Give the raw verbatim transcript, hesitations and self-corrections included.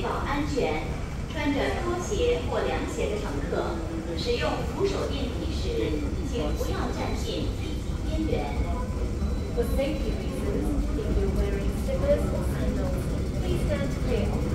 保安全，穿着拖鞋或凉鞋的乘客，使用扶手电梯时，请不要站进梯级边缘。 For safety reasons, if you're wearing slippers or sandals, please stand clear of